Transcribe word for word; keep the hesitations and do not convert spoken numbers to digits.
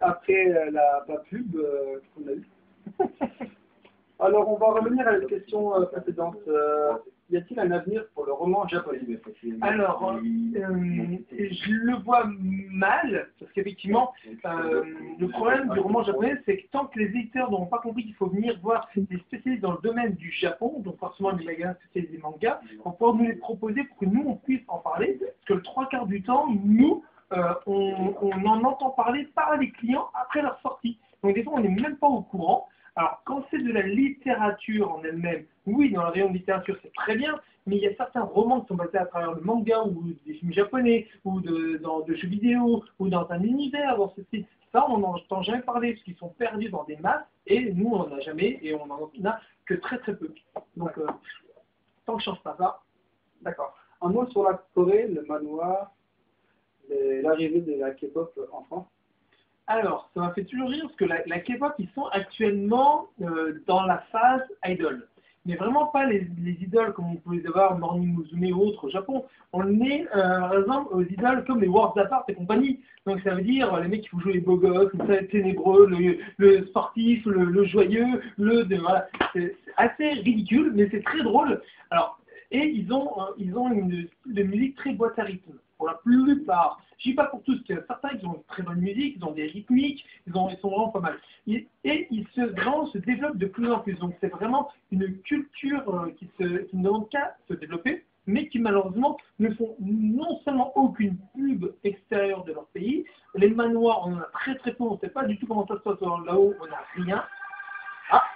après euh, la, la pub euh, qu'on a eue. Alors, on va revenir à la question euh, précédente. Euh, y a-t-il un avenir pour le roman japonais? Alors, euh, je le vois mal, parce qu'effectivement, euh, le problème du roman japonais, c'est que tant que les éditeurs n'auront pas compris qu'il faut venir voir des spécialistes dans le domaine du Japon, donc forcément des magasins spécialisés mangas, pour pouvoir nous les proposer pour que nous, on puisse en parler, parce que le trois quarts du temps, nous, euh, on, on en entend parler par les clients après leur sortie. Donc des fois, on n'est même pas au courant. Alors, quand c'est de la littérature en elle-même, oui, dans le rayon de littérature, c'est très bien, mais il y a certains romans qui sont basés à travers le manga ou des films japonais, ou de, dans, de jeux vidéo, ou dans un univers, dans ce style. Ça, on n'en entend jamais parler, parce qu'ils sont perdus dans des masses, et nous, on n'en a jamais, et on n'en a que très très peu. Donc, euh, tant que je ne change pas ça, d'accord. Un mot sur la Corée, le manoir, l'arrivée de la K-pop en France. Alors, ça m'a fait toujours rire parce que la, la K-pop, ils sont actuellement euh, dans la phase idol. Mais vraiment pas les, les idoles comme on pouvait avoir Morning Musume ou autres au Japon. On est, euh, par exemple, aux idoles comme les Worlds Apart et compagnie. Donc ça veut dire les mecs qui font jouer les beaux gosses, le ténébreux, le, le sportif, le, le joyeux, le... de- Voilà. C'est assez ridicule, mais c'est très drôle. Alors, et ils ont, euh, ils ont une style de musique très boîte à rythme. Pour la plupart. Je ne dis pas pour tous, parce qu'il y a certains qui ont une très bonne musique, ils ont des rythmiques, ils, ont, ils sont vraiment pas mal. Et, et ils se, vraiment, se développent de plus en plus. Donc c'est vraiment une culture euh, qui, se, qui ne demande qu'à se développer, mais qui malheureusement ne font non seulement aucune pub extérieure de leur pays. Les manoirs, on en a très très peu, on ne sait pas du tout comment ça se passe là-haut, on n'a rien. Ah